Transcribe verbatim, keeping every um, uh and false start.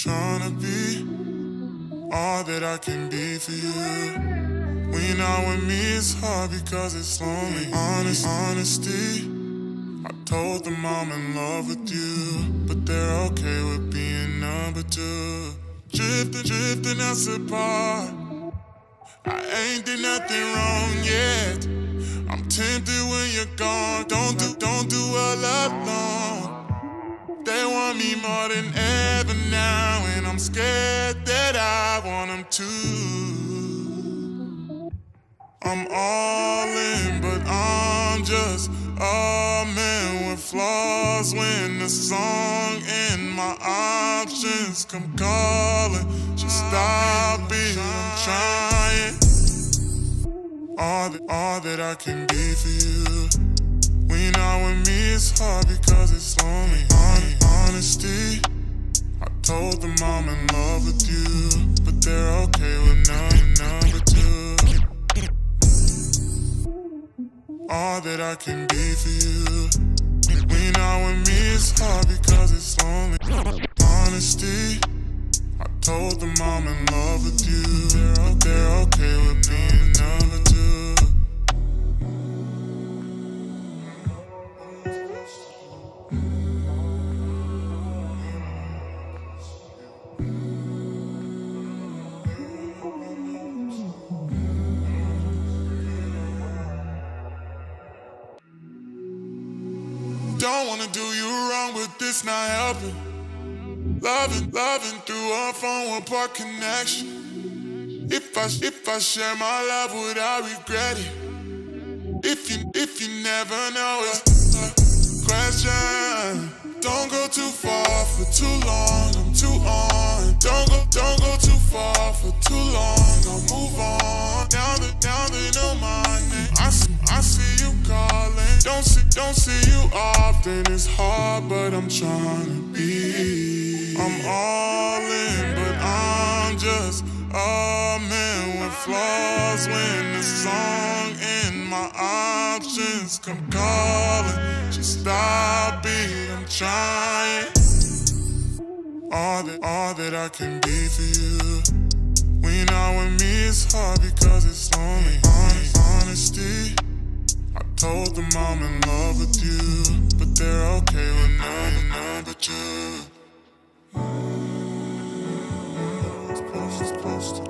tryna be all that I can be for you. When you're not with me, it's hard because it's lonely. Honest, honesty, I told them I'm in love with you, but they're okay with being number two. Drifting, drifting us apart. I ain't did nothing wrong yet. I'm tempted when you're gone. Don't do, don't do all alone. They want me more than ever now, and I'm scared that I want them too. I'm all in, but I'm just a man with flaws. When the song and my options come calling, just stop it, I'm trying. All that, all that I can be for you. When you're not with me, it's hard because it's lonely. Hon honesty, I told them I'm in love with you, but they're okay with none, number two. All that I can be for you. When you're not with me, it's hard because it's lonely. Honesty, I told them I'm in love with you, they're, they're okay with being number two. Don't wanna do you wrong, but this not helping. Loving, loving through a phone apart connection. If I, if I share my love, would I regret it? If you, if you never know, it's a question. Don't go too far for too long, I'm too on. Don't go, don't go too far for too long, I'll move on. Now that, now they know my name, I see, I see you calling. Don't see, don't see you often, it's hard, but I'm trying to be. I'm all in, but I'm just a man with flaws. When the song and my options come calling, just stop it, I'm trying. All that, all that I can be for you. When you're not with me, it's hard because it's lonely. Honest, honesty, I told them I'm in love with you, but they're okay with none, number two. It's supposed to